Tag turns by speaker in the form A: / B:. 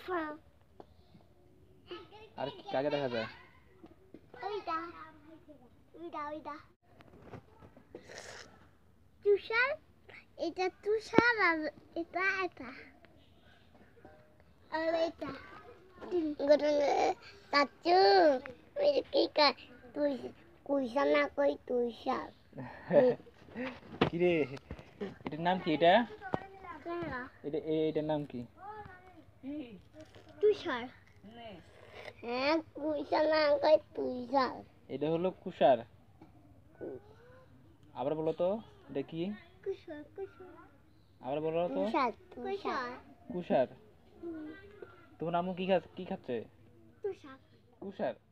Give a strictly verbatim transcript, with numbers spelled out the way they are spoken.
A: আর কি কাকে দেখা যায়?
B: ওইটা ওইটা ওইটা তুষার, এটা তুষার আর এটা এটা আর এটা চাচু ওই কি কা তুই কুইসা না কই তুষার
A: কি রে, এটার নাম কি? এটা
B: কেনা
A: এটা এটার নাম কি?
B: তুষার। হ্যাঁ কুইসা না কই তুষার।
A: এটা হলো কুষার। আবার বলো তো এটা কি?
B: কুষার কুষার
A: আবার বলো তো।
B: তুষার তুষার
A: কুষার। তোমার আম্মু কি খা কি খাচ্ছে?
B: তুষার
A: কুষার।